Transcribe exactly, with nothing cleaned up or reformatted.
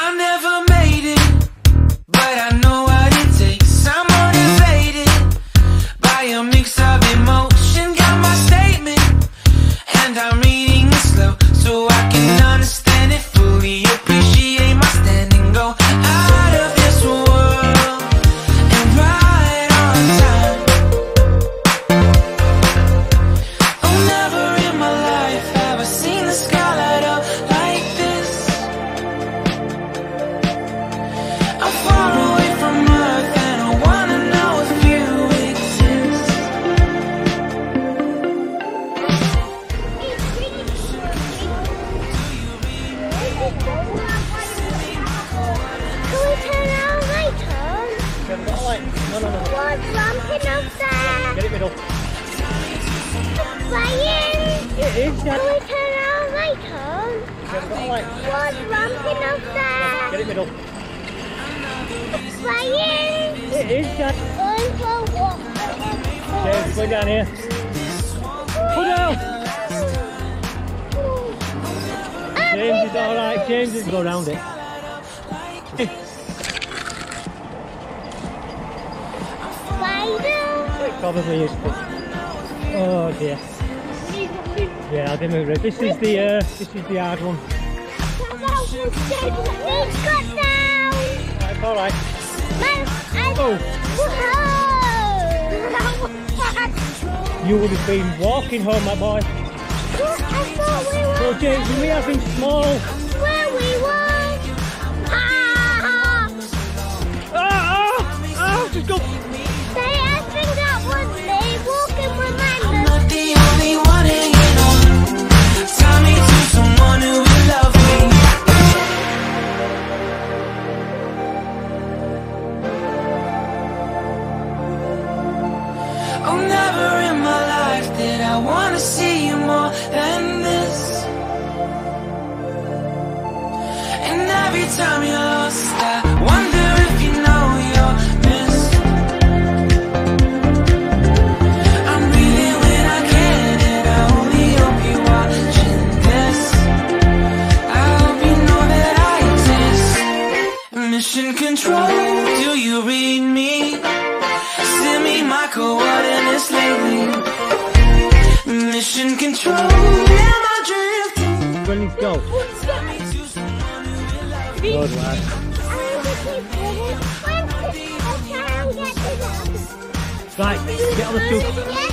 I never made it, but I know what it takes. I'm motivated by a mix of emotion. Got my statement, and I'm reading it slow so I can understand it fully. Appreciate my standing, go out of this world and right on time. Oh, never in my life have I seen the sky light up like this. I'm far away from Earth and I wanna know if you exist. Can we turn our light on? Turn what light? No, no, no. What's ramping up there? Get it middle. Flying. It is, Can Dad. we turn our light on? Turn what light? What's ramping up there? Get it middle. Flying. It is, Dad. Going for a walk. James, go down here. Pull down. James is alright. James is go round it. Spider. It probably is. But... Oh dear. Yeah, I'll give him a rib. This is the uh, this is the hard one. It's got down. It's alright. Oh. You would have been walking home, my boy. I thought we were. So James, we have been small. Where we were. Ah! Ah! Ah! Ah! Just go. Say, I think that was me walking with my I'm not the only one hanging on. Tie me to someone who will love me. Oh, never in my life did I want to see you more than this. And every time you're lost, I wonder if you know you're missed. I'm breathing when I can, and I only hope you're watching this. I hope you know that I exist. Mission control, do you read me? Send me my coordinates lately. Mission control, am I drifting? When you go. Good lad. Right, get on the stool.